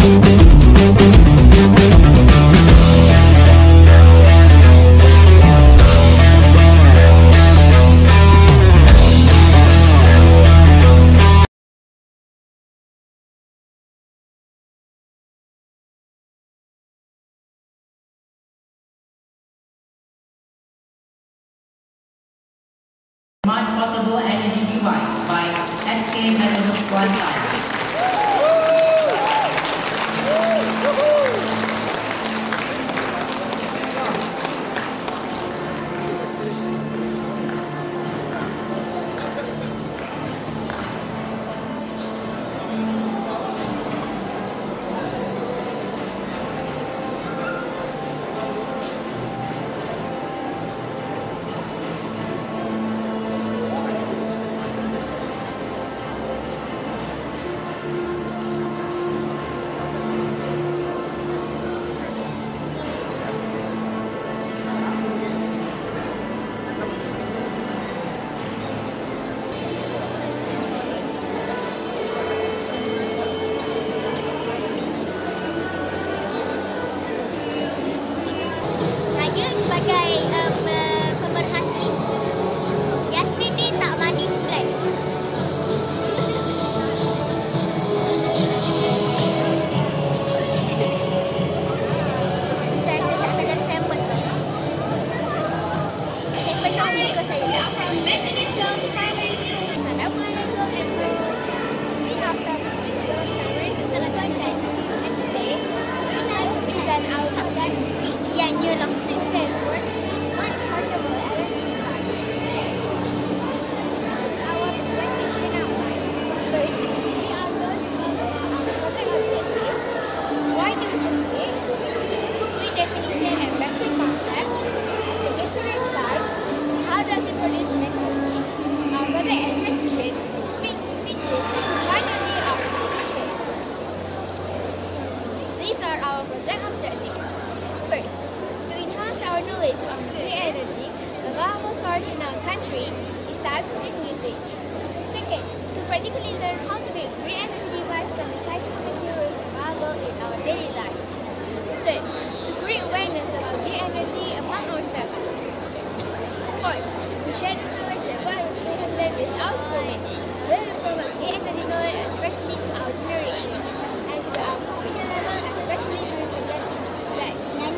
Smart Portable Energy Device by SK Metals 1. Sebagai pemerhati, Yasmin ni tak mandi sebulan. Saya rasa saya akan jadi famous. Saya penuh muka saya. Assalamualaikum everyone. We are from Brisbane Primary School Kelantan, and today we will present our project Space ianya lah Space Stanford Smart Portable Energy Device. This is our presentation outline. First, we are going to cover our project objectives, why do space, sweet definition and basic concept, application and size, how does it produce electricity, our project execution, speed features, and finally our conclusion. These are our project objectives. First, to enhance our knowledge of green energy, available source in our country, its types and usage. Second, to practically learn how to make green energy devices from recycled materials available in our daily life. Third, to create awareness about green energy among ourselves. Fourth, to share the knowledge that what we have learned with our schoolmates. We will promote green energy knowledge, especially to our generation, and to our confidence level, especially during presenting this project.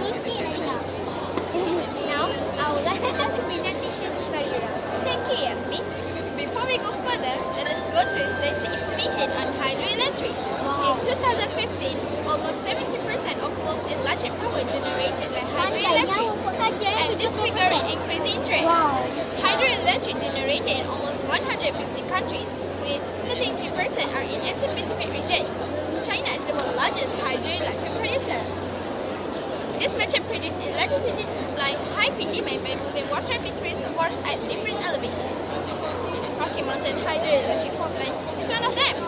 Now, I would like to ask a presentation to Karira. Thank you, Yasmin. Before we go further, let us go through its basic information on hydroelectric. In 2015, almost 70% of world's electric power generated by hydroelectric, and this figure is increasing trend. Hydroelectric generated in almost 150 countries, with 33% are in Asia-Pacific region. China is the world's largest hydroelectric producer. This method produces electricity to supply high peak demand by moving water between reservoirs at different elevations. Rocky Mountain Hydroelectric Power Plant is one of them.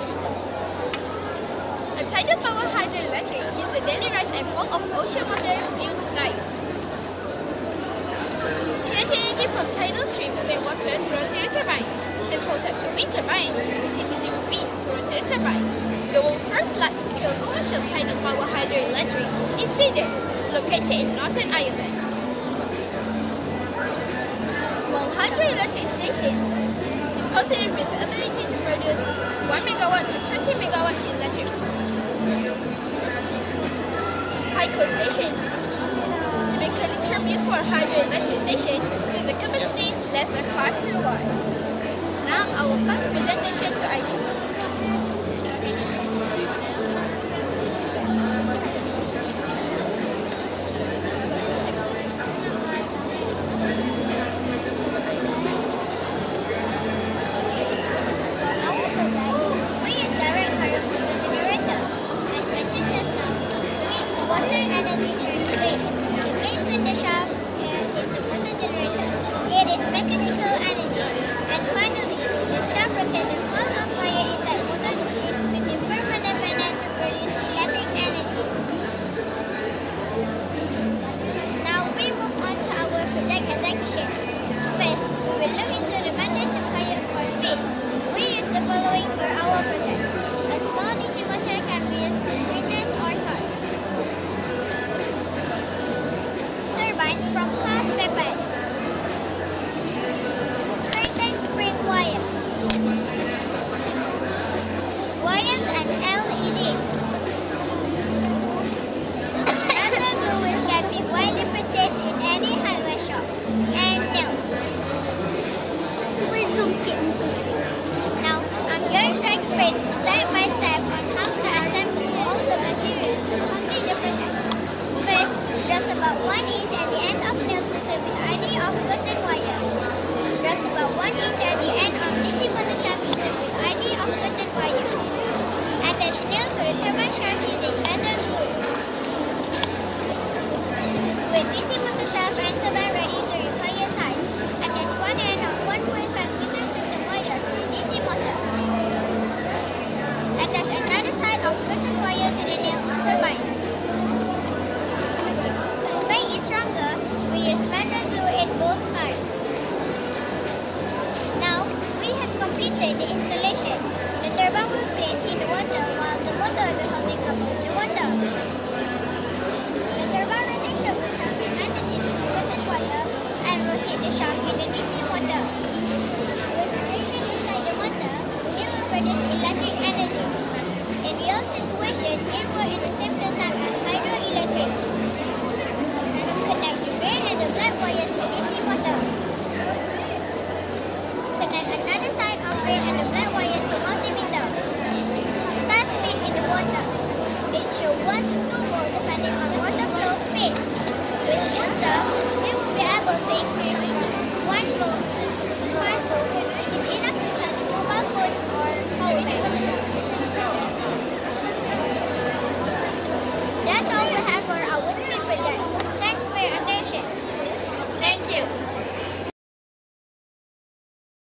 A tidal power hydroelectric uses the daily rise and fall of ocean water due to tides. Kinetic energy from tidal stream moving water to rotate a turbine. Same concept to wind turbine, which is using wind to rotate a turbine. The world's first large-scale commercial tidal power hydroelectric is Seagen, located in Northern Ireland. Small hydroelectric station is considered with the ability to produce 1 megawatt to 20 megawatt electric. High-cool station, typically term used for hydroelectric station with the capacity less than 5 megawatt. Now I will pass presentation to Aisha. For our project, a small DC motor can be used for printers or and from cast paper. Curtain spring wire. Wires and LED. Another glue which can be widely purchased in any hardware shop. And nails. Now, I'm going to explain step by step on how to assemble all the materials to complete the project. First, just about 1 inch at the end of nail to serve with ID of curtain wire. Just about 1 inch at the end of DC motor shaft to serve with ID of curtain wire. Attach nail to the turbine shaft using metal glue. With DC motor shaft and turbine ready to require size, attach one end of 1.5 meter curtain wire to the DC motor. Attach another side of curtain wire to the nail on turbine. To make it stronger, we use metal glue in both sides. Now, we have completed the installation. The turbine will be placed in the water while the motor will be holding up the water. The turbine rotation will transfer energy to the curtain wire and rotate the shaft in the DC motor. With rotation inside the motor, it will produce electric energy. In real situation, it will in the same concept as hydroelectric. Connect the red and the black wires to DC motor. Connect another side of red and the black wires to multimeter. Test speed in the water. It shows 1 to 2